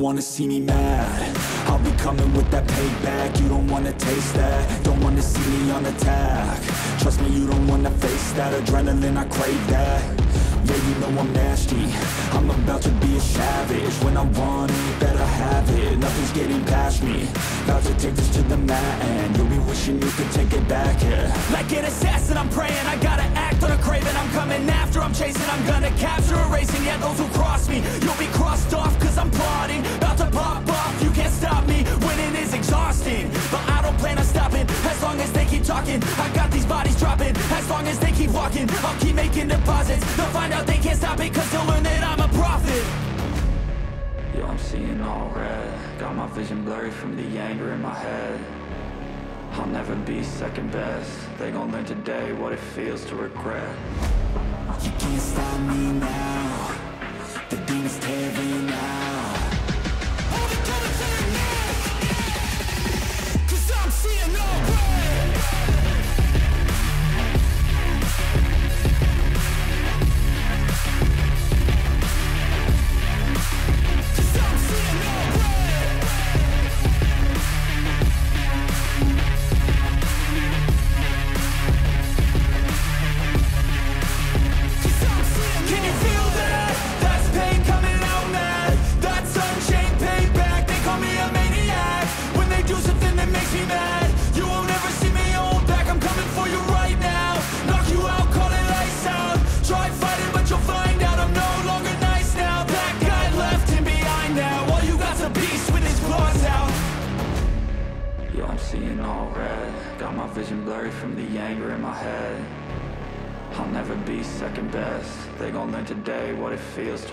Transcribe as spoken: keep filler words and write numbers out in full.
wanna see me mad. I'll be coming with that payback. You don't wanna taste that, don't wanna see me on attack. Trust me, you don't wanna face that. Adrenaline, I crave that. Yeah, you know I'm nasty, I'm about to be a savage. When I want it, better have it. Nothing's getting past me, about to take this to the mat. And you'll be wishing you could take it back, yeah. Like an assassin, I'm praying, I gotta act on a craving. I'm coming after, I'm chasing, I'm gonna capture, erasing. Yeah, those who cross me, you'll be crossed off. Cause I'm plotting, about to pop off. You can't stop me, winning is exhausting. But I don't plan on stopping, as long as they keep talking. I got these bodies dropping, as long as they keep walking. I'll keep making deposits, they'll find out they can't stop it. Cause they'll learn that I'm a prophet. Yo, I'm seeing all red, got my vision blurry from the anger in my head. I'll never be second best, they gon' learn today what it feels to regret. You can't stop me now, the demons tearing now. Hold it, hold it, turn now, cause I'm seeing all red. Cause I'm seeing all red. Cause I'm seeing. Can you feel that? That's pain coming out mad. That's unchained payback. They call me a maniac when they do something that makes me mad. You won't ever see me hold back. I'm coming for you right now. Knock you out, call it lights out. Try fighting, but you'll find out I'm no longer nice now. That guy left him behind now. All you got's a beast with his claws out. Yo, I'm seeing all red, got my vision blurry from the anger in my head. I'll never be second best, they gon' learn today what it feels to